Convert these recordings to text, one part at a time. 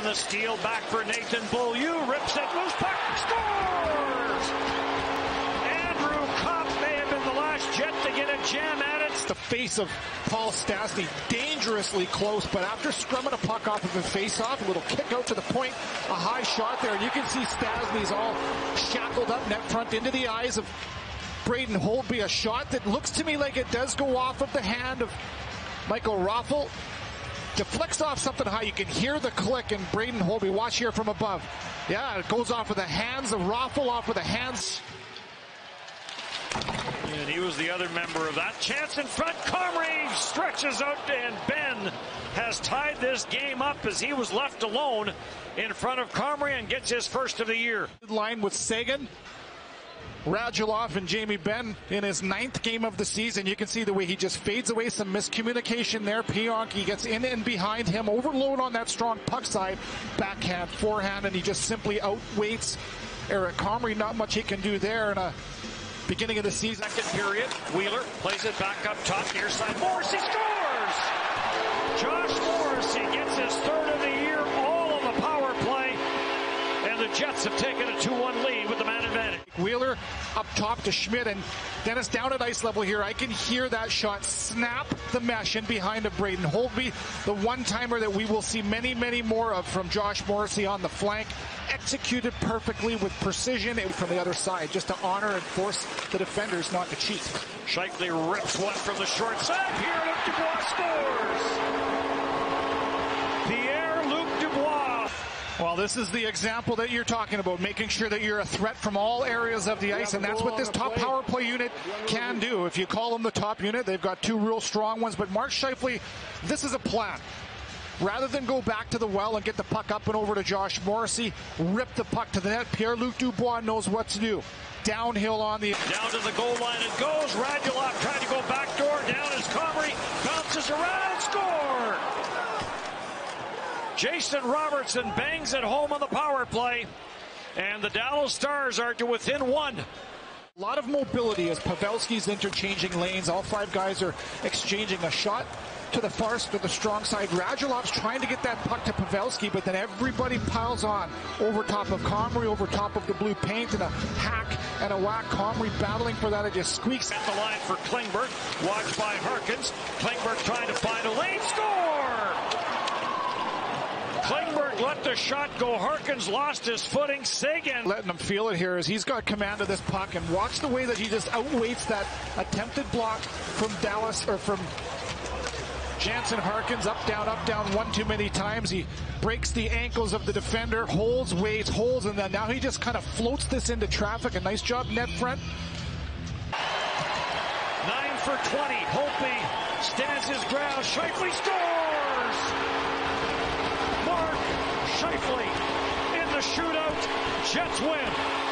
the steal, back for Nathan Beaulieu, rips it, loose puck, scores! Andrew Copp may have been the last Jet to get a jam at it. The face of Paul Stastny, dangerously close, but after scrumming a puck off of a face-off, a little kick out to the point, a high shot there, and you can see Stastny's all shackled up net front into the eyes of Braden Holtby, a shot that looks to me like it does go off of the hand of Michael Raffl. Deflects off something high. You can hear the click, and Braden Holtby, watch here from above. Yeah, it goes off of the hands of Raffl, off of the hands. And he was the other member of that. Chance in front. Comrie stretches out, and Ben has tied this game up as he was left alone in front of Comrie and gets his first of the year. Line with Seguin, Radulov, and Jamie Benn in his 9th game of the season. You can see the way he just fades away, some miscommunication there. Pionk gets in and behind him, overload on that strong puck side, backhand, forehand, and he just simply outweights Eric Comrie. Not much he can do there in a beginning of the season. Second period, Wheeler plays it back up top, near side. Morrissey scores! Josh Morrissey gets his 3rd of the year, all on the power play, and the Jets have taken a 2-1 lead with the man advantage. Wheeler up top to Schmidt, and Dennis down at ice level here. I can hear that shot snap the mesh in behind of Braden Holtby. The one-timer that we will see many, many more of from Josh Morrissey on the flank. Executed perfectly with precision from the other side, just to honor and force the defenders not to cheat. Scheifele rips one from the short side. Pierre-Luc Dubois scores! Pierre-Luc Dubois. Well, this is the example that you're talking about, making sure that you're a threat from all areas of the ice, and that's what this top power play unit can do. If you call them the top unit, they've got 2 real strong ones, but Mark Scheifele, this is a plan. Rather than go back to the well and get the puck up and over to Josh Morrissey, rip the puck to the net. Pierre-Luc Dubois knows what to do. Downhill on the... Down to the goal line it goes. Radulov trying to go backdoor. Down is Comrie. Bounces around. Score! Jason Robertson bangs it home on the power play. And the Dallas Stars are to within 1. A lot of mobility as Pavelski's interchanging lanes. All 5 guys are exchanging a shot to the far, to the strong side. Radulov's trying to get that puck to Pavelski, but then everybody piles on over top of Comrie, over top of the blue paint, and a hack and a whack. Comrie battling for that. It just squeaks. At the line for Klingberg, watched by Harkins. Klingberg trying to find a lane. Score! Klingberg let the shot go. Harkins lost his footing. Seguin letting him feel it here as he's got command of this puck, and watch the way that he just outweights that attempted block from Dallas, or from Jansen Harkins. Up, down, one too many times. He breaks the ankles of the defender, holds, waits, holds, and then now he just kind of floats this into traffic. A nice job net front. 9 for 20. Holtby stands his ground. Scheifele scores! Mark Scheifele in the shootout. Jets win.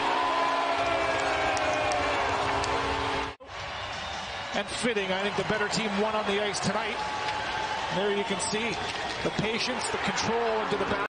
And fitting, I think the better team won on the ice tonight. There you can see the patience, the control into the back.